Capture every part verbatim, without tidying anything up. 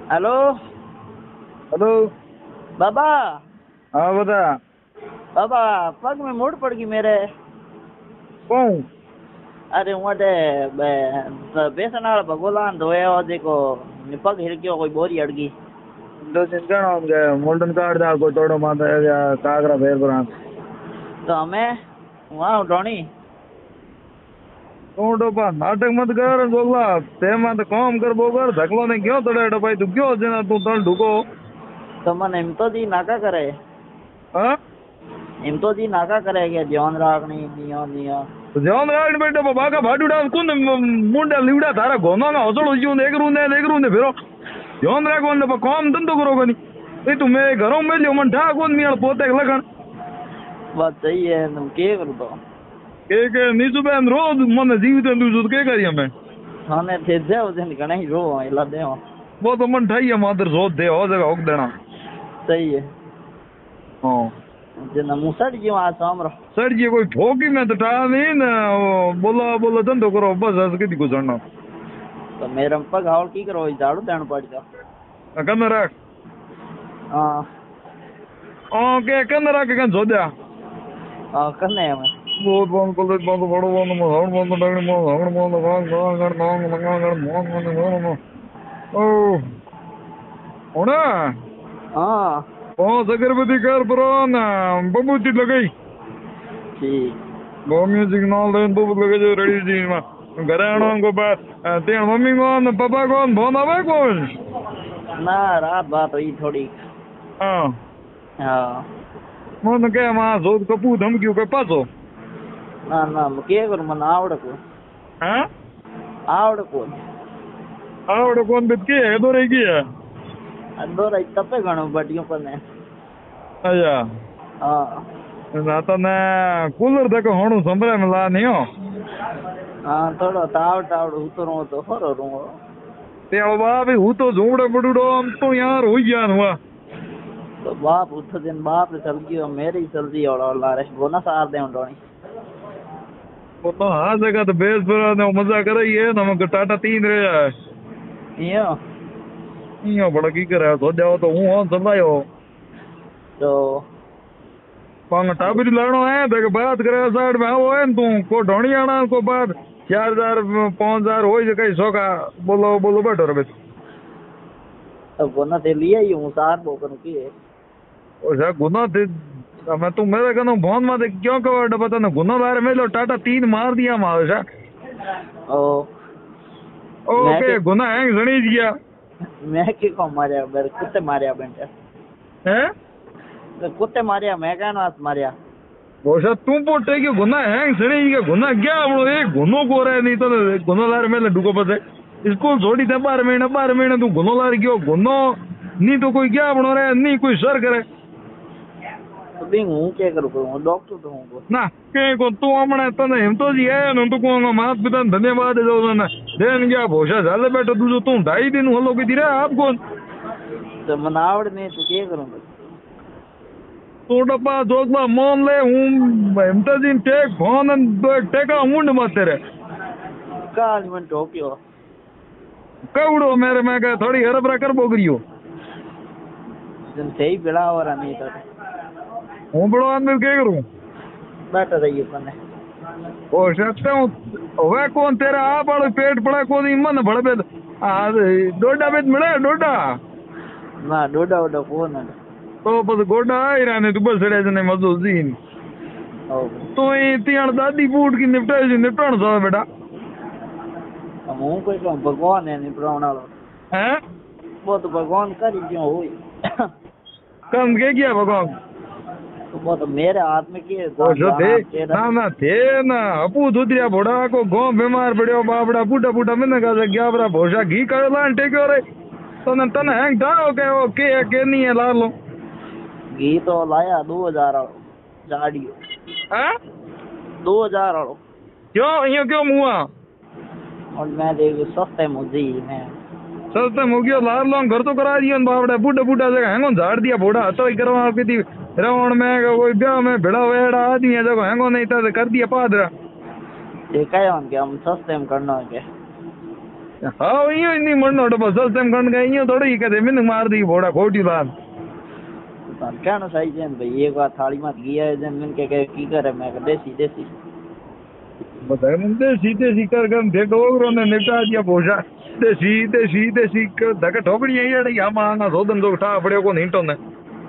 Hello. Hello. बाबा। हाँ बता। बाबा पग में मोड़ पड़ गई मेरे। कौन? अरे वटे बेसन वाला भगोला धोया हो देखो पग हिल गयो कोई बोरी अड़ गई। दो दिन का नाम क्या मोल्टन कार्ड था को तोड़ो माता या कागरा फेर पर तो हमें वहाँ उठौनी तू डोपा नाटक मत कर बोला ते मत काम कर बोकर धकलो ने क्यों तोड़े डो भाई तू क्यों जना तू तल ढुको तो मन हिमतो जी नाका करे। हां हिमतो जी नाका करे के ध्यान राखनी नियो नियो तो ध्यान राख बेटा बाका भाडूडा कुन मुंडा लिवड़ा थारा गोनो ना हसड़ हो देख रू ने देख रू ने फिरो ध्यान राखो ने काम धंधो करो गनी ए तू मैं घरों में लियो मन ठा कोन मियाल पोते लगन बात सही है तुम के कर दो के के नीसु बेन रोज मन जीवित तू के करिया मैं हाने थे दे उसे गणा ही रो इला दे वो तो मन ठाई है मादर सोच दे हो जगह होक देना सही है। हां जना मुसड़ जी आ सामरो सर जी कोई ठोकी में तो टा नहीं ना बोला बोला धंधो करो बस ऐसे किसी को चढ़ना तो मेरे पग हाल की करो झाड़ू देना पड़ेगा कंधा रख हाँ ओके कंधा रख के सो जा हाँ करने में बहुत बहुत कॉलेज बहुत बड़ो बहुत मोहन बहुत डगनी बहुत हगन बहुत गांग गांग गांग गांग गांग गांग मोहन मोहन मोहन ओ होना हाँ पांच अगरबत्ती कर परो ना बबूती लगाई ठीक गो म्यूजिक नाल देन बबूत लगे जो रेडी जी में घर आना को बात तेरे मम्मी कौन पापा कौन फोन आवे कौन ना रात बात हुई थोड़ी हाँ हाँ मन के मां जोत कपू धमकियो के पासो ना ना के कर मन आवड़ को हाँ आवड़ को आवड़ कौन बित के है दो रहेगी है अंदर आई तपे गणो बटियों पर ने अच्छा हाँ ना तो ने कूलर तक होणु संभरे मिला नहीं हो हाँ थोड़ा ताव ताव उतरो तो हरो रू ते बाप हूँ तो झूमड़े बड़ूडो हम तो यार हो गया हुआ तो बाप उठ दिन बाप चल गयो मेरी चलती और लारे गोना सार दे उडोनी वो तो हाँ जगह तो बेस पर ने मजा करे ये नमक टाटा तीन रे यो यो बड़ा की करे सो जाओ तो हूं ऑन चलायो तो पांग टाबरी लाणो है देख बात करे साइड में आओ है तू को ढोणी आना को बात चार हजार पांच हजार हो जे कई सोका बोलो बोलो बैठो रे अब गोना ते लिया ही हूं सार बोकन की ओ जा गुना थे मैं तू मेरे कनो फोन में दे क्यों कवर पता ना गुना बारे में लो टाटा तीन मार दिया मार जा ओ ओके गुना है गणी गया मैं के को मारया बर कुत्ते मारया बेटा हैं तो कुत्ते मारया मैं कहना हाथ मारया वो शायद तू पोटे के गुना है सड़ी के गुना क्या हमो एक गुनो को रहे नहीं तो गुनो लार में डुको पसे स्कूल छोड़ी थे बारह महीने बारह महीने तू गुनो लार गयो गुनो नहीं तो कोई क्या बनो रहे नहीं कोई सर करे तो बिंग हूं के करू को डॉक्टर तो हूं ना के को तू हमने तने हम तो जी है न तू को मात पिता धन्यवाद दो ना देन गया भोषा झाले बैठो तू तू ढाई दिन हलो की दिरे आप कौन तो मनावड़ ने तू के करू तो डब्बा जोगबा मोन ले हूं हमता दिन टेक फोन दो टेका मुंड मत तेरे काल मन टोकियो कवड़ो मेरे में का थोड़ी हरबरा कर बोगरियो जन सही बिला और नहीं तो हूं बड़ो आदमी के करूं बैठा रहिए पने ओ सकता हूं वे कौन तेरा आप वाले पेट पड़ा कौन मन बड़े पे आ डोडा बेच मिले डोडा ना डोडा डोडा फोन है तो बस गोडा आई रहने तू बस सड़े जने मजो जीन ओ तो ये तियाण दादी बूट की निपटाई जी निपटाण सा बेटा हम हूं कोई को भगवान है निपटावना वाला हैं वो तो भगवान करी जो हुई कम के किया भगवान तो वो तो मेरे हाथ में के ओ जो थे ना ना थे ना अपू दुधिया बोड़ा को गांव बीमार पड़ियो बाबड़ा बूढ़ा बूढ़ा मैंने कहा गया बरा भोषा घी कर लान टेक्यो रे तो न तने हैंग डाओ के ओ के के नहीं है ला लो घी तो लाया दो हजार वालो जाड़ियो हैं दो हजार वालो क्यों यो क्यों मुआ और मैं देख सस्ते मुझे मैं सस्ते मुगियो लार लो घर तो करा दियो बाबड़ा बूढ़ा बूढ़ा जगह हैंगो झाड़ दिया बोड़ा तो करवा के दी रावण में कोई ब्याह में भिड़ा वेड़ा आदमी है जगह हैंगो नहीं था कर दिया पादरा देखा है हम क्या हम सस्ते में करना है क्या हाँ इयो नहीं मरनो डब्बा सस्ते में कण गए इयो थोड़ी ही कहते मिन मार दी बोड़ा खोटी बात क्या ना सही जन भाई एक बार थाली मत गया जन मिन के के की करे मैं कह देसी देसी बताए मुंडे सीधे सीकर कर दे डोगरों ने निपटा दिया भोजा देसी देसी देसी कर धक ठोकड़ी है यार या मांगा सोदन जो ठा पड़े को नहीं तो ने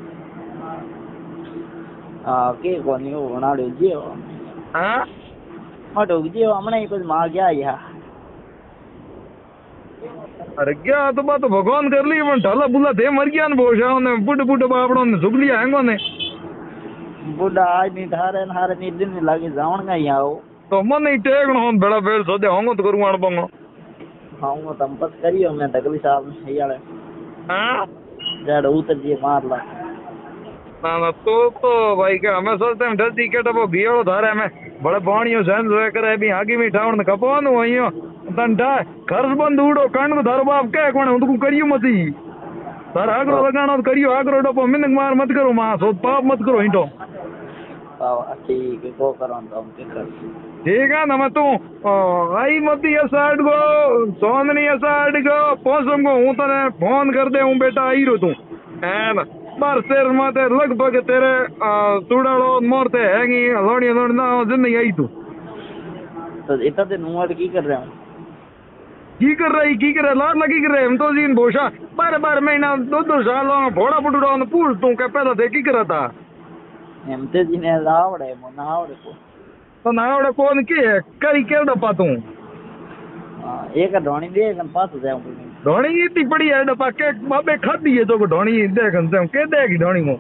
हां के को नहीं हो ना ले जियो हां हटो जियो हमने कुछ मार गया यार अरे क्या तो बात तो भगवान कर ली पण ढाला बुला दे मर गया ने भोजा ने बुड बुड बापड़ो ने जुगली आंगो ने बुढ़ा आज नहीं धारे हारे नहीं दिन लागे जावन का ही आओ तो मन नहीं टेकणो होन बड़ा बेल सोदे होंगो तो करू आण पंगो हाँ वो तम बस करियो मैं तकली साहब ने यार हां जड़ उतर दिए मार ला ना ना तो तो भाई क्या हमें सोचते हैं जल्दी के तो गियो धारे में बड़े बाणियो जैन रे करे भी आगे में ठावण कपवानो अइयो तंडा खर्च बंद उड़ो कांड को धर बाप के कोने उनको करियो मती सर आगरो लगानो करियो आगरो डपो मिनक मार मत करो मां सो पाप मत करो हिंटो ठीक है को करो तो हम के कर ठीक है ना मैं तू आई मती साइड को सोननी साइड को पोसम को हूं तने फोन कर दे हूं बेटा आई रो तू है ना बार शेर माते लगभग तेरे सुड़ाड़ो मोरते हैगी लोड़ी लोड़ी ना जिंदगी आई तू तो इतना दिन उम्र की कर रहे हूं की कर रही की कर रहे लाड लगी कर रहे हम तो जीन भोषा बारह बारह महीना दो दो साल भोड़ा पुटुड़ा पूछ तू क्या पैदा थे की करा था हेमते जी ने आवड़े मो ना आवड़े को तो ना आवड़े कौन के करी के डपा तू हां एक ढोणी दे कन पास जाऊं ढोणी इतनी बड़ी है डपा के बाबे खादी है तो ढोणी देखन से के देगी ढोणी को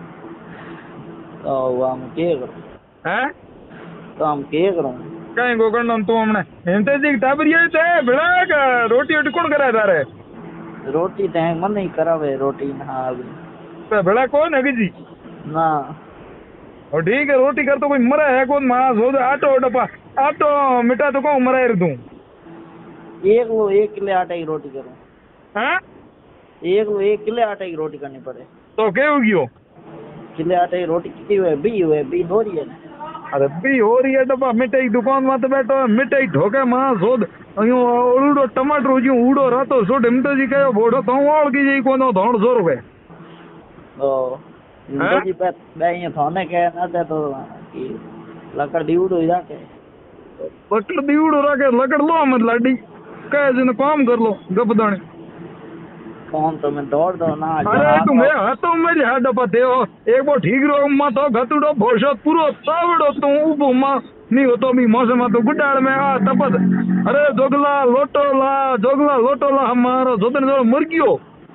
तो हम के करो हैं तो हम के करूं कहीं को करना तू हमने हेमते जी टाबर ये थे बड़ा का रोटी रोटी कौन करा तारे रोटी ते मन नहीं करावे रोटी ना तो बड़ा कौन है जी ना और ठीक है रोटी कर तो कोई मरा है कौन मां सो आटो डपा आटो मिटा तो कौन मरा है तू एक लो एक किलो आटे की रोटी करूं हैं एक लो एक किलो आटे की रोटी करनी पड़े तो क्या हो गयो किलो आटे की रोटी कितनी हुए बी हुए बी हो रही है अरे बी हो रही है डब्बा मिठाई दुकान में तो बैठो मिठाई ठोके मां सोद अयो उड़ो टमाटर जो उड़ो रातो सो हिमते जी कयो बोड़ो तो ओळ की जी कोनो धोण सौ रुपए ओ हिमते जी पे बे थाने के ना तो की लकड़ दी उड़ो जाके लकड़ दी उड़ो रखे लकड़ लो मत लाडी कहे जिन काम कर लो गपदानी कौन तो मैं दौड़ दो ना अरे तुम हाथों में लिया डपा थे एक बार ठीक रो मा तो घतुड़ो भोषो पूरो तावड़ो तू उबो मा नहीं हो तो भी मौसम तो गुडाड़ में आ तपस अरे जोगला लोटो ला जोगला लोटो ला हमारा जोतन जो मर गयो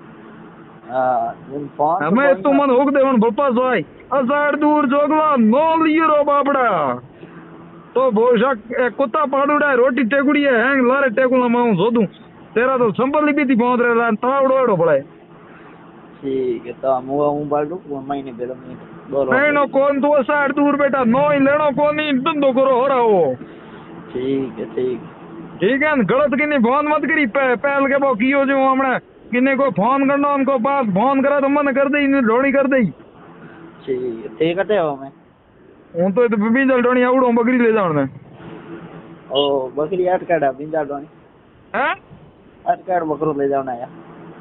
हां हमें तू मन होक देवन बप्पा सोई असाड़ दूर जोगला नो लियो बापड़ा तो भोषा कुत्ता पाड़ूड़ा रोटी टेकुड़ी है हैंग लारे टेकुला माऊ सोदू तेरा तो संभल भी थी पहुंच रहा तावड़ो एड़ो पड़े ठीक है तो मुआ मोबाइल रुक महीने बेलो बोलो नहीं नो कौन तो साइड दूर बेटा नो ही लेनो कौन ही धंधो करो हो रहा हो ठीक है ठीक ठीक है गलत किन्नी फोन मत करी पहल के बो कियो जो हमने किन्नी को फोन करना उनको पास फोन करा तो मन कर दे ढोड़ी कर दे ठीक है ठीक है हो मैं हूं तो बिंजल ढोणी आवड़ो बकरी ले जाऊं मैं ओ बकरी आठ काड़ा बिंजल ढोणी हैं आठ काड़ बकरो ले जाना यार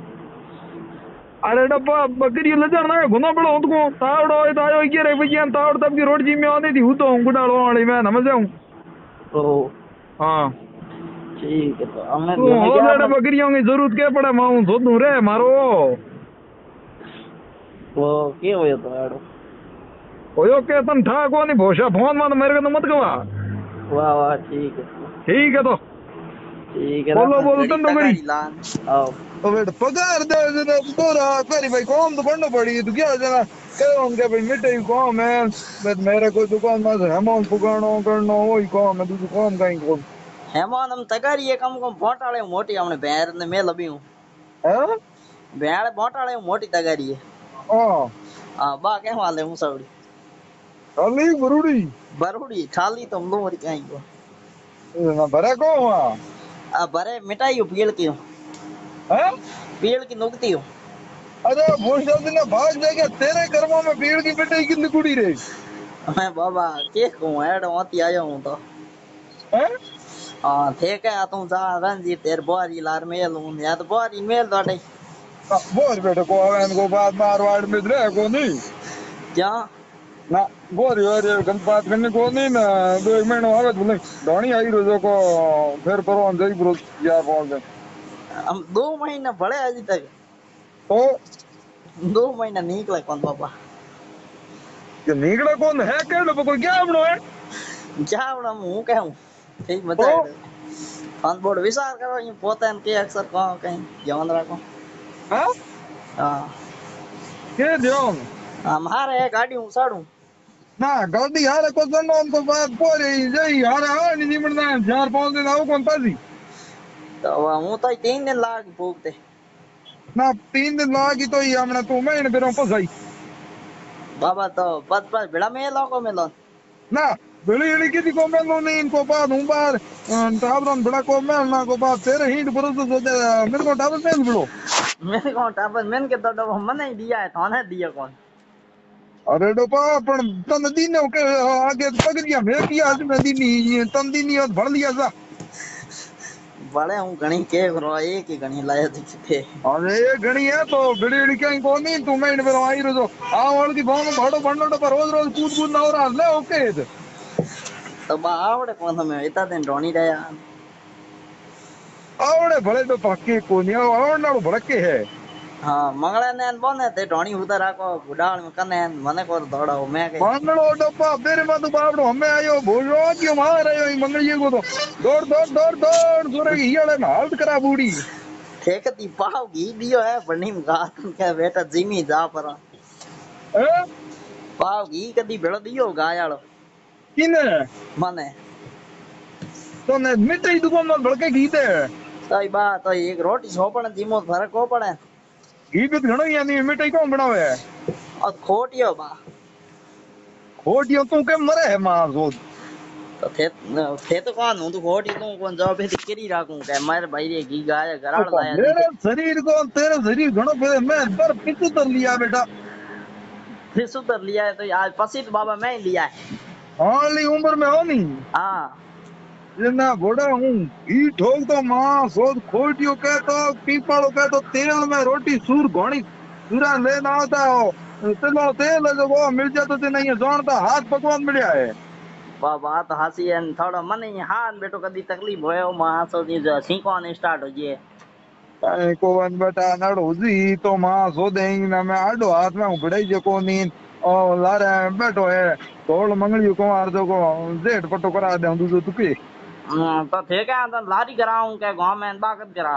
अरे डब्बा बकरी ले जाना है गुना पड़ो उनको तावड़ो तो आयो ये रे भैया तावड़ तब की रोड जी में आनी थी हूं तो गुडाड़ो वाली मैं समझ जाऊं ओ हां ठीक है तो हमने तो और बकरियों की जरूरत क्या पड़े मां सोदू रे मारो वो के होयो तो आड़ो ओयो के तन ठा कोनी भोषा फोन में मेरे को तो मत कवा वाह वाह ठीक है ठीक है तो ठीक है बोलो बोलो तन तो गई आओ तो बेटा पगार दे दे तोरा पेरी भाई काम तो करना पड़ी तू क्या जना कहो उनके भाई मिठाई काम है बस मेरे को दुकान में हेमोन पुगानो करनो वही काम है तू काम कहीं को हेमोन हम तगारी ये काम को बोटाळे मोटी हमने बेर ने में लबियो हैं बेर बोटाळे मोटी तगारी है हां हां बा के वाले मुसवड़ी खाली बरुड़ी बरुड़ी खाली तुम लो मरी कहीं को ना भरे को हां आ भरे मिठाई पील की हैं पील की नुकती हो अरे भोसड़ा ने भाग जाके तेरे कर्मों में पीड़ की मिठाई की निकुड़ी रे मैं बाबा के को ऐड होती आया हूं तो हैं हाँ थे क्या तू जा रंजी तेरे बोरी लार मेल हूँ या तो बोरी मेल दौड़े बोर बेटे को आवे इनको बात मारवाड़ में रहे को नहीं क्या ना बोर यार गलत बात करने को नहीं ना दो एक महीना आवे तो नहीं धोनी आई रोजो को फिर परवान जाई ब्रो यार बोल दे हम दो महीने भले अभी तक तो दो महीना निकले कौन बाबा ये निकला कौन है के लो कोई क्या बनो है क्या बड़ा मुंह क्या हूँ ठीक तो बता कौन बोर्ड विचार करो ये पोते के अक्सर कहाँ कहीं ध्यान रखो हाँ हाँ के ध्यान हमारे है गाड़ी हूँ साड़ू ना गाड़ी हारे को जनो उनको बात पोरे जई हारे आ नहीं निमड़ना चार पांच दिन आओ कौन पासी तो हूँ तो तीन दिन लाग भूखते ना तीन दिन लागी तो ही हमने तू महीने फिर फसाई बाबा तो पद पर भिड़ा में लोगों में लो ना बिड़ी इड़ी किसी को मैं नहीं इनको बाद हूँ बार टाबरन बड़ा को मैं ना को बाद तेरे हिंट पर तो सोचे मेरे को टाबर में बिड़ो मैंने कौन टापर मैंने के तो डबो मने ही दिया है तो ने दिया कौन अरे डोपा पण तन दी ने के आगे पकड़ दिया मैं किया आज मैं दी नहीं तन दी नहीं भर लिया सा बड़े हूँ घणी के करो एक ही घणी लाया दिखते अरे ये घणी है तो बिड़ी इड़ी कहीं को नहीं तू महीने फिर आई रो आ वाल की फोन भाड़ो भंडो डोपा रोज रोज कूद कूद ना हो रहा ले ओके तो बा आवड़े कौन हमें इतना दिन ढोनी रहा आवड़े भले तो पक्के को नहीं आवड़ नालो भड़के है हाँ मंगले ने बोने ते ढोनी उधर राखो बुढ़ाल में कने मने को दौड़ाओ मैं के मंगलो डब्बा तेरे मातु बापड़ो हमें आयो भोजो क्यों मार आयो मंगलिए को तो दौड़ दौड़ दौड़ दौड़ सुरे की हियाले में हालत करा बूढ़ी ठेकती पाव घी दियो है बनी में गात के बेटा जिमी जा पर हैं पाव घी कदी भेड़ो दियो गायालो किने मने तो ने मिठाई दुकान में भड़के घी दे सही बात तो एक रोटी सोपण जिमो फर्क हो पड़े घी भी घणो यानी मिठाई कौन बनावे और खोटियो बा खोटियो तू के मरे है मां जो तो थे थे तो कौन हूं तू खोटी तू कौन जॉब पे किरी राखूं के मारे भाई रे घी गाया घराड़ लाया मेरे शरीर को तेरे शरीर घणो पे मैं पर पिछु तर लिया बेटा फिर सुधर लिया है तो आज पसी तो बाबा मैं ही लिया है हाली उम्र में हो नहीं हाँ ना बड़ा हूँ घी ठोक तो मां सोच खोटियो कह तो पीपाड़ो कह तो तेल में रोटी सूर घोड़ी सूरा लेना आता हो चलो तेल है जो वो मिल जाता तो नहीं जानता हाथ पकवान मिलिया है बाबा तो हंसी है थोड़ा मन ही हाथ बेटो कदी तकलीफ होयो मां सो दी जो सीखोन स्टार्ट हो जे काई को वन बेटा नड़ो जी तो मां सो देंगी ना मैं आडो हाथ में उबड़ाई जे को नींद और लारे बैठो है तोड़ मंगली को मार दो को जेठ पटो करा दे दूसरो तुके तो थे क्या तो लारी कराऊं के गांव में बागत करा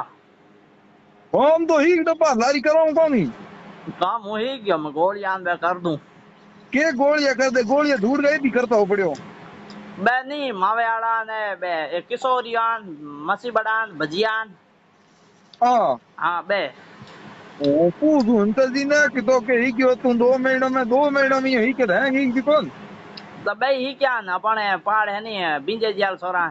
हम तो ही डब्बा लारी कराऊं कौन ही काम हो ही गया मैं गोलियां बे कर दूं के गोलियां कर दे गोलियां दूर गई भी करता हो पड़ियो बे नहीं मावे आड़ा ने बे किशोरियान मसी बड़ान भजियान हां हां बे ओ पूछू अंतर जी ने कि तो के ही क्यों तुम दो महीनों में दो महीनों में ही के रहेंगे ही कौन तो बे ही क्या ना अपने पहाड़ है नहीं बिंजे जाल सोरा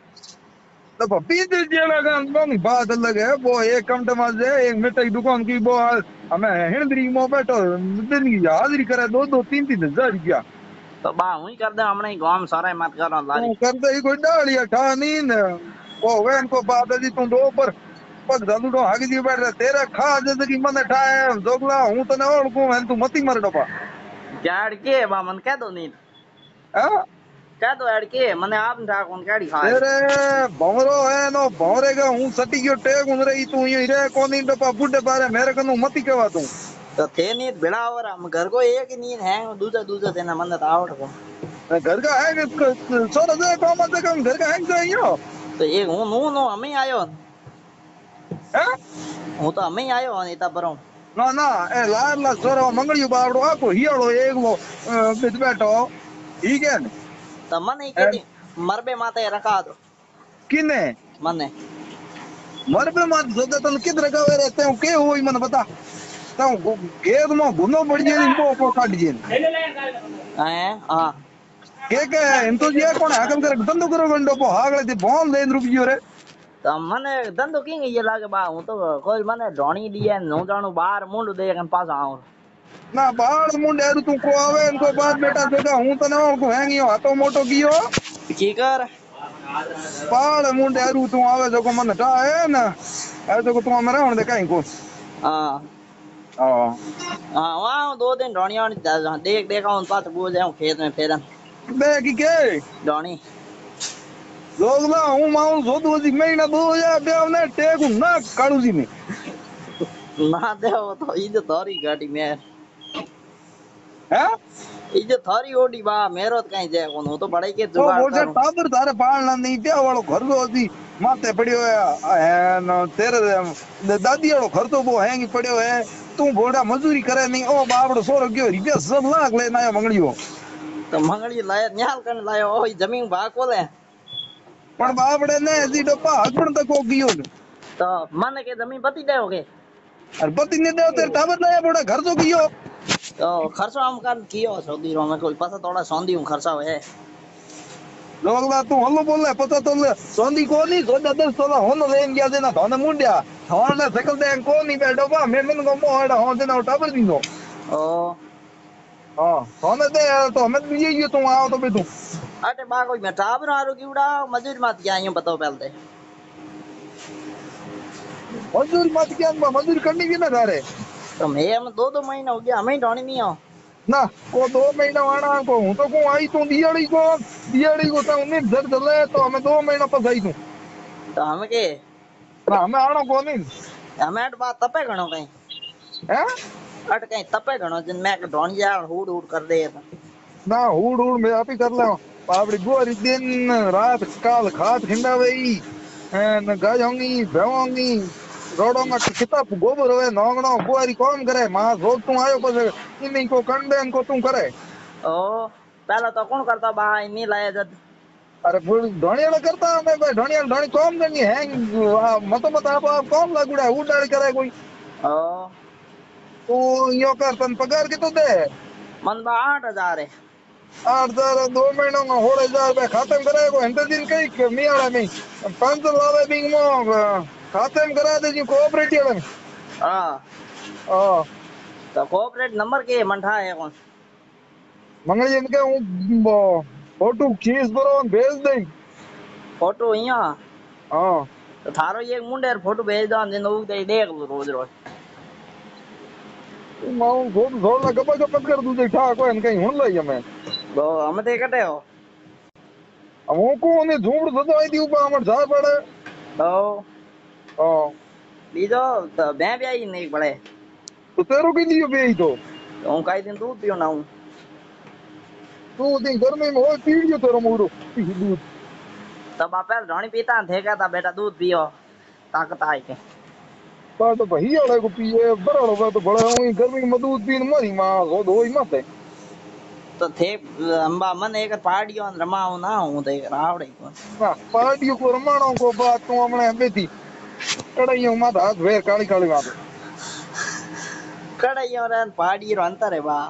तो पीछे जेला का नहीं बात अलग है वो एक कमटे में से एक मिठाई दुकान की वो हमें हिंदरी में बैठो दिन की हाजिरी करे दो दो तीन तीन हजार रुपया तो बा हुई कर दे हमने गांव में सारा मत करो लारी करते ही कोई डालिया ठा नींद वो वैन को बात है जी तुम दो पर पग धलुडो हागी दी बैठ रहे तेरा खा जैसे कि मन ठाए जोगला हूं तने ओळखू है तू मती मर डपा जाड़ के बा मन कह दो नी हां कह दो यार के मने आप ना कौन काड़ी खा तेरे भवरो है नो भवरेगा हूं सटी गयो टेक उन रही तू यही रे कोनी डपा बुड्ढे बारे मेरे कनु मती केवा तू तो थे नी बिड़ा और हम घर को एक ही नींद है दूसरा दूसरा देना मन तो आवड़ को घर का है कि सोरा दे को मत कम घर का है जो तो एक हूं नो नो हमें आयो हैं हूं तो हमें आयो इता बरो ना ना ए लार ला सोरा मंगलियो बावड़ो आको हियाळो एक वो बिच बैठो ठीक है तो मन ही के मरबे माते रखा दो किने मने मरबे माते सोदा तन किद रखावे रहते हो के होई मन बता तो गेद में गुनो पड़ जे इनको को काट जे हैं हां के के इंतो जे कोन हाकल कर धंधो करो गंडो पो हागले दे बोल लेन रुपयो रे तो मने धंधो किंग ये लागे बा हूं तो कोई मने ढोणी दिए नो जाणू बाहर मुंड दे कन पास आऊं ना बाहर मुंडे तू को आवे इनको बात बेटा जगह हूं तने को हैंगियो हाथो मोटो कियो की कर पाड़ मुंडे अरू तू आवे जो को मन टा है ना ऐसे को तू मेरे होने दे कहीं को हाँ हां हाँ वहाँ दो दिन ढोनिया देख देखा उन पास पूछ जाऊँ खेत में फेरन देख के ढोनी लोग ना हूं माऊ जो दो जी महीना दो हजार देव ने टेक ना काड़ू जी में ना दे वो तो इज थारी गाड़ी में हैं इज थारी ओडी बा मेरो तो कहीं जाए कौन वो तो बड़े के ओ जुगाड़ बोले करूं टाबर तारे पालना नहीं प्या वालो घर तो असी माथे पड़ियो है न तेरे दादी वालो घर तो वो हैंगी पड़ियो है तू बोड़ा मजूरी करे नहीं ओ बापड़ो सोरो गयो रुपया सब लाख लेना आयो मंगड़ियो तो मंगली लाया न्याल करने लाया ओ जमीन भाग को ले पण बापड़े ने जी डप्पा हगण तक को गयो तो मन के जमीन बती दोगे अरे पति ने दे तेरे टाबर लाया बोड़ा घर तो गयो तो खर्चो हम कर कियो सऊदी रो में कोई पता थोड़ा सौंदी हूं खर्चा है लोग ला तू हल्लो बोले पता तो ले सोंदी को नहीं सो दस तोला होन लेन गया देना धन मुंडिया हवाला सकल दे को नहीं बैठो बा मैं मन को मोहड़ा हो देना टाबर दीनो ओ हां सोने दे तो हमें ये ये तू आओ तो बे तू अटे बा कोई मैं टाबर आरो की उड़ा मजदूर मत क्या यूं बताओ पहले मजदूरी मत क्या मजदूरी करनी भी ना थारे तो मैं हम दो दो महीना हो गया हमें ढोनी नहीं हो ना को दो महीना वाणा को हूं तो को आई तू दियाड़ी को दियाड़ी को तो उन्हें जर चले तो हमें दो महीना पर आई तू तो हम के ना हमें आनो को नहीं हमें अट बात तपे घणो कहीं हैं अट कहीं तपे घणो जिन मैं ढोनी जा हुड हुड कर दे ना हुड़ हुड़ मैं आप ही कर ले पापड़ी गोरी दिन रात काल खाद खिंडा वही न गाय होंगी भैंस होंगी रोडों में कितना गोबर होए नोंगणो गोरी कौन करे मां रोज तू आयो पर इन्हीं को कंडे को तू करे ओ पहला तो कौन करता बा नहीं लाया जद अरे ढोनिया करता मैं भाई ढोनिया ढोनी कौन करनी है मत मत आप आप कौन लागुड़ा उड़ाड़ करे कोई ओ तू यो कर तन पगार के तो दे मन बा आठ हजार है आठ हजार दो महीनों में होड़ हजार रुपया खाते में कराए को हंड्रेड दिन कई मियाड़ा में पांच सौ लावे बिंग मो खाते में करा दे जी कोऑपरेटिव में हां हां तो कोऑपरेट नंबर के मंठा है कौन मंगली इनके हूं फोटो खींच दो भेज दे फोटो यहाँ हां तो थारो ये मुंडे फोटो भेज दो दिन उ दे देख लो रोज रोज मां फोटो थोड़ा गपा गप कर दूं दे ठा को कहीं हुन लई हमें तो हम ते कटे हो हम को ने झूमड़ सदो आई दी ऊपर हमर जा पड़े तो हां बीजो तो मैं भी आई नहीं पड़े तो तेरो की दियो बे तो तो कई दिन दूध पियो ना हूं तू दिन गर्मी में हो पी लियो तेरो मुड़ो दूध तब आप ढोनी पीता थे क्या था बेटा दूध पियो ताकत आई के बात तो भई वाले को पिए बड़ो का तो बड़ा हुई गर्मी में दूध पीन मरी मां हो दो ही मत तो थे अंबा मन एक पार्टियों रमाऊ ना हूं तो एक रावड़े को ना पार्टियों को रमाणो को बात तू हमने बेटी कड़ाइयों मत हाथ वेर काली काली बात कड़ाइयों रे पार्टी रो अंतर है बा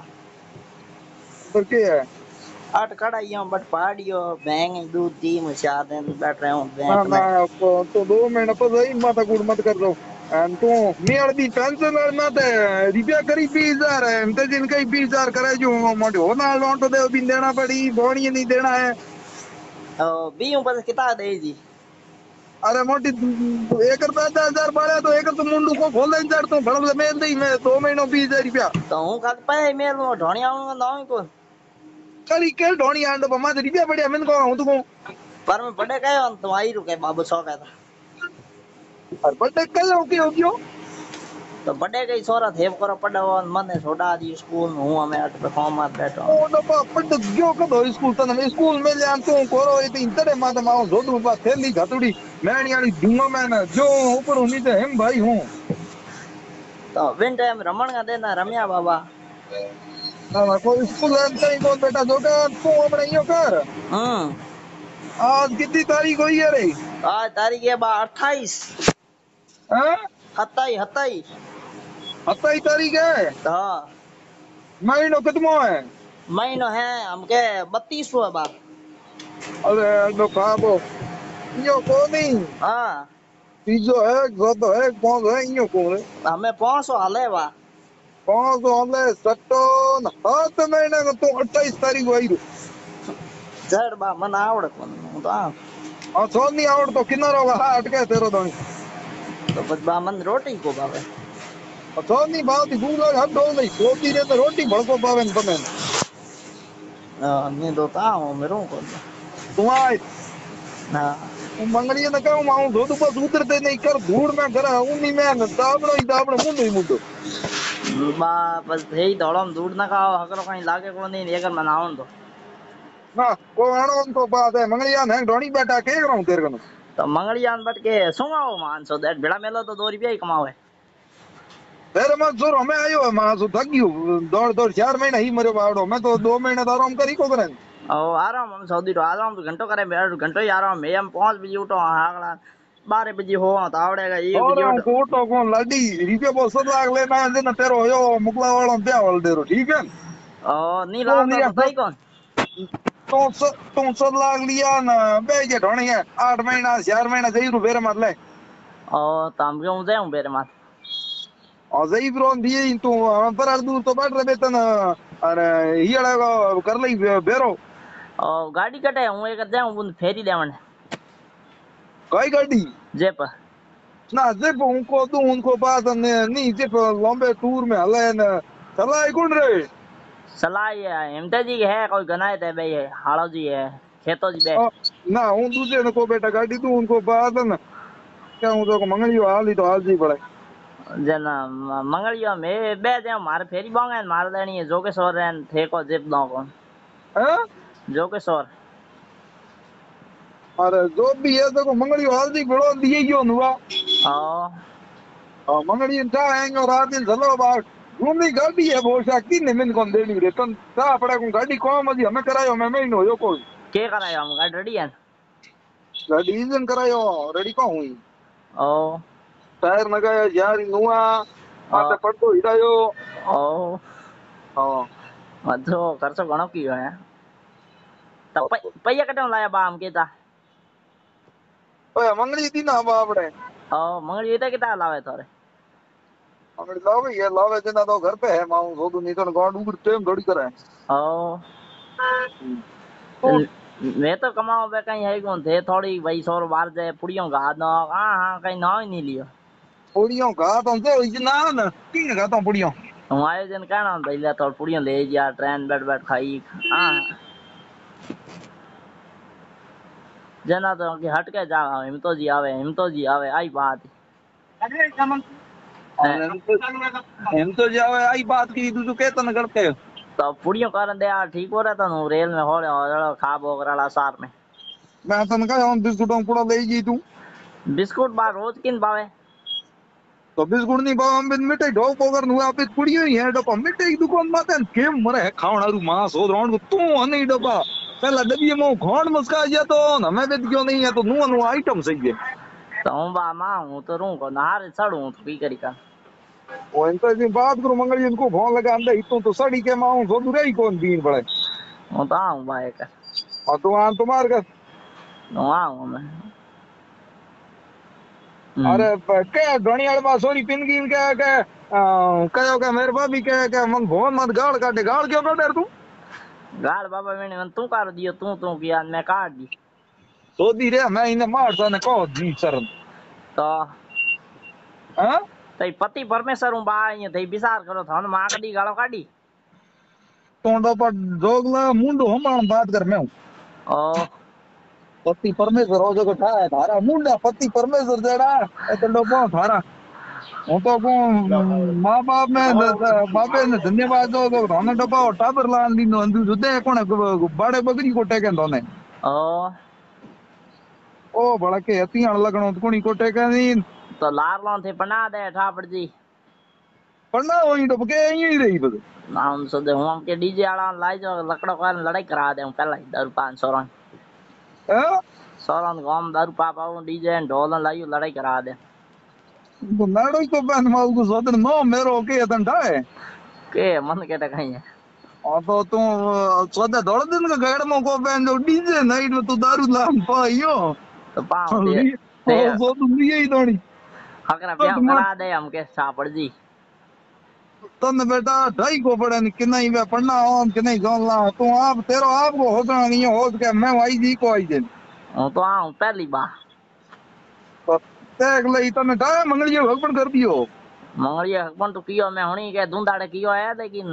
पर के है आठ कड़ाइयों बट पार्टियों बैंग दूध दी मुशाद बैठ रहे हूं ना बैंक में ना तो दो महीने पर ही माता गुड़ मत कर दो एंड तू मियाड़ दी पेंशन ना ते रुपया करी बीस हजार है ते जिन कई बीस हजार करे जो मोटे हो ना लोन तो दे भी देना पड़ी बोनी नहीं देना है ओ बीऊ पर कितना दे जी अरे मोटी एक दस हजार बढ़े तो एक तो मुंडू को खोल दे तो भड़ मैं दई मैं दो महीनों बीस हजार रुपया तो हूं कल पे मेल नो ढोनिया ना को करी के ढोनी आंड पर मत रुपया बढ़िया मैं को हूं तो पर मैं बड़े कहे तो आई रुके बाबू सौ कहता और बड़े कल हो के हो गयो तो बड़े कई सोरा थे करो पड़ा मने छोड़ा दी स्कूल में हूं हमें अट पे फॉर्म मत बैठो ओ डब्बा पड़ गयो कदो स्कूल तने स्कूल में ले तू कोरो इते इंतरे माते माओ जोदू बा थेली घातुड़ी मैणी वाली दूंगा मैं ना जो ऊपर उनी ते हम भाई हूं तो विन टाइम रमण का देना रम्या बाबा ना ना कोई स्कूल अंतर को बेटा जोटा तू हमने यो कर हम्म आज कितनी तारीख हुई है रे आज तारीख है बा अट्ठाईस हैं हत्ताई हत्ताई सत्ताईस तारीख है हाँ महीनों कितमो है महीनो है हमके बत्तीस हुआ बा अरे नो खाबो यो को नहीं हाँ तीजो है गदो है कौन है यो को रे हमें पाँच सौ हले बा पाँच सौ हले सट्टो हाथ महीने को तू अट्ठाईस तारीख हुई रो जड़ बा मन आवड़ को तो और छोड़ नहीं आवड़ तो किन्नर होगा हाँ अटके तेरो धोनी तो बस बामन रोटी को भावे और छोड़ नहीं बात ही भूख लगे हम डोल नहीं सोती रे तो रोटी भड़को पावे न तमें नहीं दो ता हूँ मेरे को तू आए हाँ तू मंगली ने कहूँ माऊं धो तू बस उतरते नहीं कर धूड़ में घर उन्हीं में न दाबड़ो ही दाबड़ो मुंडो ही मुंडो बा बस हे दौड़म दूर ना खाओ हकरो कहीं लागे को नहीं लेकर मनाउन दो ना को आनो तो बात है मंगलिया ने ढोनी बैठा के रहा हूं तेरे को तो मंगलियान बट के सुमाओ मान सो दैट बेड़ा मेलो तो दो रुपया ही कमाओ है तेरे मत जोर हमें आयो है मां सो थक गयो दौड़ दौड़ चार महीना ही मरे बावड़ो मैं तो दो महीने तो आराम करी को करे ओ आराम हम सऊदी रो आराम तो घंटो करे बैठ घंटो ही आराम मैं हम पाँच बजे उठो हागला बारह बजे हो तो आवड़ेगा एक और बजे हम उठो कोटो को लड़ी रिपे बो सब लाग लेना है ना तेरो यो मुकला वाला पे वाल देरो ठीक है ओ नहीं तो लाता लिया तो सही कौन तो स तो सब लाग लिया ना बेजे ढोनी है आठ महीना चार महीना जई रु बेरे मत ले ओ तम क्यों जाऊं बेरे मात और जई ब्रोन दिए तू पर दूर तो बैठ रहे बेतन अरे हियड़ा को कर लई बेरो ओ गाड़ी कटे हूं एक जाऊं बुन फेरी देवन कई गाड़ी जेप ना जेप उनको तू उनको बात नहीं जेप लंबे टूर में हले न चला कौन रे सलाह ये है हिमते जी है कोई गनाए ते बे हाड़ो जी है खेतो जी बे अ, ना हूं दूसरे ने को बेटा गाड़ी तू उनको बात न क्या हूं तो मंगलियो हाल ही तो हाल जी पड़े जना मंगलियो में बे दे मारे फेरी बांगे मार देनी है जो के सोर रन थे को जेप दो को हैं जो के सोर अरे जो भी है देखो मंगलियो हाल जी बड़ो दिए क्यों हुआ ओ हां मंगलियो ता आएंगे और रात दिन चलो बाहर घूमनी गाड़ी है बहुत शक्ति ने मन को देनी रे तन ता पड़ा को गाड़ी को मजी हमें करायो मैं महीनो हो को के करायो हम गाड़ी रेडी है गाड़ी इंजन करायो रेडी को हुई ओ टायर लगाया यार नुआ ओ माथे पड़तो हिडायो ओ हां मधो खर्चो घणो कियो है तो पैया कटे लाया बा हम केता ओए मंगली दी ना बापड़े ओ मंगली ते किता लावे थारे मंगली लावे ये लावे जना तो घर पे है माऊ सोदू नहीं तो गांड ऊपर टेम थोड़ी करे ओ तो मैं तो कमाओ बे कहीं है कौन थे थोड़ी भाई सौ बार जाए पुड़ियों का दो हां हां कहीं ना ही नहीं लियो पुड़ियों का तो तो इतना ना तीन का तो पुड़ियों हम आयोजन कहना भाई ले तो पुड़ियों ले जा ट्रेन बैठ बैठ खाई हां जना तो कि हट के जा हिमतो जी आवे हिमतो जी आवे आई बात अरे चमन हम तो जावे आई बात की तू तो कहता न करते तो पुड़ियों कारण दे यार ठीक हो रहा था नु रेल में होले होले खा बोगराला सार में मैं तन कहा हम बिस्कुटों पूरा ले जी तू बिस्कुट बार रोज किन पावे तो बिस्कुट नहीं बाव हम मिठाई ढो पोगर नु आप पुड़ियों ही है डब्बा मिठाई की दुकान माते के मरे खावणारू मांस हो रोण तू नहीं डब्बा पहला डब्बी में घोण मस्का जा तो हमें बेद क्यों नहीं है तो नु नु आइटम सही है तो हूं बा मां हूं तो रू को नहार चढ़ू तो की करी का ओ इन तो जी बात करो मंगल जी इनको फोन लगा अंदर इतो तो सड़ी के माऊ सो दूर ही कौन दीन पड़े हूं तो आऊं बा एक और तू आन तुम्हार का नु आऊं मैं अरे के धणी वाले पास सोरी पिन गिन के के कहो के मेरे भाभी के के मन फोन मत गाल काटे गाल क्यों काटे तू गाल बाबा मैंने मन तू कर दियो तू तू किया मैं काट दी तो दी रे मैं इन्हें मार सा ने कहो जी सर तो हां तई पति परमेश्वर हूं बा ये तई विचार करो थान मां कडी गालो काडी तोंडो पर जोगला मुंडो हमार बात कर मैं ओ पति परमेश्वर हो जो था थारा मुंडा पति परमेश्वर जेड़ा ए तो डबो थारा હું તો કહું મા બાપ ને બાપે ને ધન્યવાદ દો તો તને ડબ્બા ટાબર લાન દીનો અંદુ જુદે કોણે બાડે બગડી કોટે કે તને ओ ओ ભળકે હતી અણ લગણો કોણી કોટે કે ની तो लार लो थे बना दे ठापड़ जी પણ ના હોય તો કે અહીં રહી બધું नाम सो दे हम के डीजे वाला लाई जो लकड़ो का लड़ाई करा दे पहला ही दर पांच सौ रन હે सोरन गाम दारू पापा डीजे ढोल लाइयो लड़ाई करा दे તો નાડો તો બેન માલ કો સોદન નો મેરો કે તન થાય के मन के टकाई है આ તો તું સોદે દોડ દિન કે ગેડ મો કો બેન જો ડીજે નાઈટ में तू दारू लाम पायो तो पाओ दे तो सो तुम ये ही दौड़ी हकरा ब्याह करा दे हम के सापड़ जी तन बेटा ढाई को पड़े न कि नहीं वे पढ़ना हो कि नहीं जान ला तू आप तेरो आप को होता नहीं हो के मैं आई जी को आई दे હું તો આવું પહેલી બાર તો તે લઈ તને ટાય મંગળીએ હગપણ કરી દિયો મંગળીએ પણ તું કયો મેં હણી કે ધૂંધાડે કયો હે લેકિન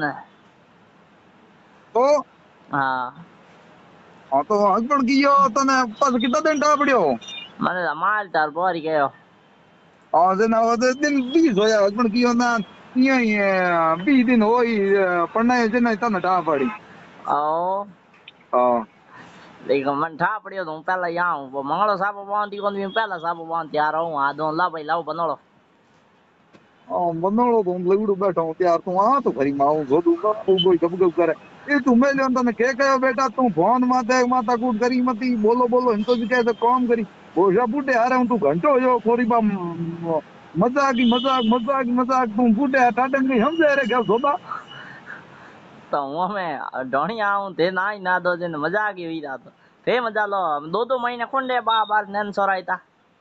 તો હા હા તો હગપણ કીયો તને પાછો કેટલા દિન ટા પડ્યો મને તો માલ ચાલ ભરી ગયો હા જેના હવે દિન બી જોયા હગપણ કીયો ના અહીંયા બી દિન હોય પણ જેને તને ટા પડી ઓ હા લેકિન મને ઠા પડ્યો તો હું પહેલા આવું મંગળો સાપો બાંધી કોણ પહેલા સાપો બાંધ ત્યાં રહું આ દો લા ભાઈ લાવ બનોળો બંધોળો તો હું લગડું બેઠો હું ત્યાર તું આ તો ખરી માં હું જોડું કોઈ ગબ ગબ કરે એ તું મેલ્યો તને કે કયો બેટા તું ફોન માથે માથા કૂટ કરી મતી બોલો બોલો એમ તો કહે છે કામ કરી બોજા બુટે હારે હું તું ઘંટો જો ખોરી બા મજાક મજાક મજાક મજાક તું બુટે ટાટમ કઈ સમજે રે કે જોતા તો હું અમે ઢોણી આવું તે નાઈ ના દો ને મજા આવી વી રાત તે મજા લો દो दो महीने खुंडे बा बार नैन सोरायता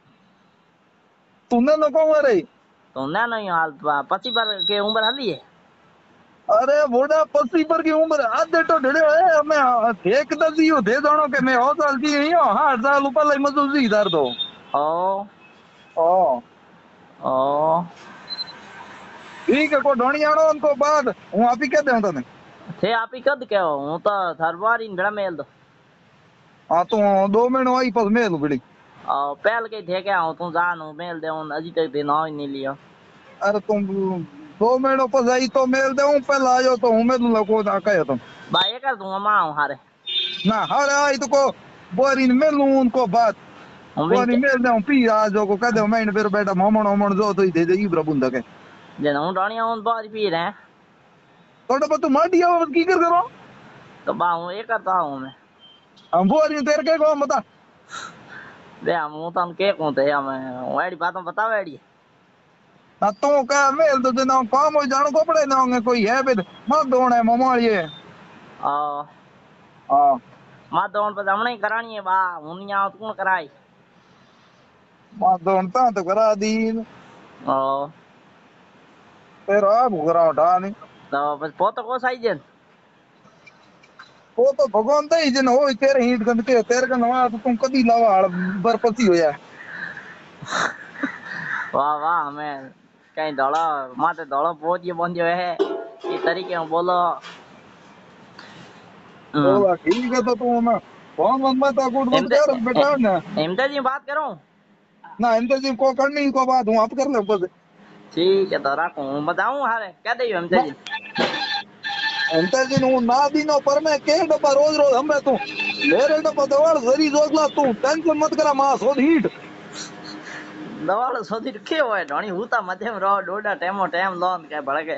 તું ને કોણ રે तो ना नहीं हाल पची बार के उम्र हली है अरे बोड़ा पसी पर की उम्र आज डेटो ढड़े है हमें एक दसी हो दे दोनों के मैं हो साल की नहीं हो हाँ साल ऊपर लाई मजूरी इधर दो ओ ओ ओ ठीक है को ढोणी आनो उनको बाद हूँ आप ही कह दे तने थे आप ही कद कहो हूँ तो थरवारी घड़ा मेल दो हाँ तो दो महीनों आई पर मेल बड़ी और पहल के थे क्या हूँ तू जानू मेल दे हूँ अजी तक दिन ही नहीं लिया अरे तुम दो महीनों पर आई तो मेल दे पहले आयो तो हूँ मेल लगो कहे तुम भाई कर दूंगा माँ हूँ हारे ना हारे आई तो को बोरी मेलू उनको बात बोरी मेल दे पी आज को कह दे महीने फिर बेटा मोमन ओमन जो तो ही दे देगी प्रभु के जन हूँ ढोणिया हूँ बारी पी रहे हैं थोड़ा बहुत माटी आओ की कर करो तो बा हूँ ये करता हूँ मैं हम बोरी तेरे के को बता दे हम हूँ तो हम के कहूँ थे हमें ऐडी बातों बताओ ऐडी ना तू कह मेल तो देना काम हो जानो को पड़े ना कोई है फिर मत दोण है मोमालिए आ हां मत दोण पर हमने करानी है बा हूँ नहीं आओ कौन कराई मत दोण ता तो करा दी ओ फिर आप करा उठा नहीं तो बस पोतो को साइज है वो तो भगवान दे जन हो तेरे हीट गंद के तेरे का नवा तो तुम कदी लावा बरपसी हो जाए वाह वाह हमें कहीं दौड़ा माते दौड़ा पहुंच ये बंद जो है इस तरीके में बोलो बोला ठीक है तो तू मैं फोन बंद मत कोड मत कर बेटा ना इमदाद जी बात करूं ना इमदाद जी को करनी को बात हूं आप कर ले बस ठीक है तो रखूं बताऊं हारे क्या दे इमदाद जी इमदाद जी नु ना दिनो पर मैं के डब्बा रोज रोज हमें तू मेरे डब्बा दवाड़ जरी जोगला तू टेंशन मत करा मां सो हीट दवाड़ो सोधी के होय ढोणी हुता मध्यम रहो डोडा टेमो टेम लोन के भड़के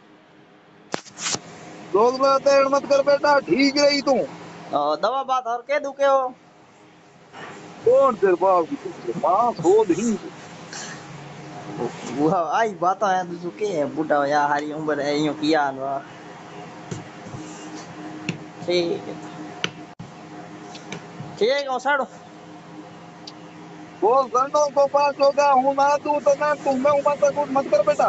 जोगला तेड़ मत कर बेटा ठीक रही तू ओ दवा बात और के दुके हो कौन तेरे बाप मां सो हीट वो आई बात है तू के है बूढ़ा या हरी उम्र है यूं किया ना ठीक है ठीक है साड़ो वो गन्नों को पास होगा हूँ ना तू तो ना तू मैं उमा तक मत कर बेटा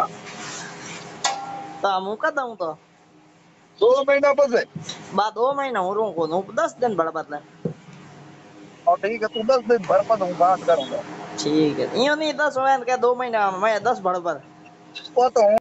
तो मुँह का दूँ तो दो महीना बस है बाद दो महीना हो रू को दस दिन बड़ा बदला और ठीक है तू दस दिन भर पर हूँ बात करूंगा ठीक है यूं नहीं दस हो क्या दो महीना मैं दस बड़ा पर वो तो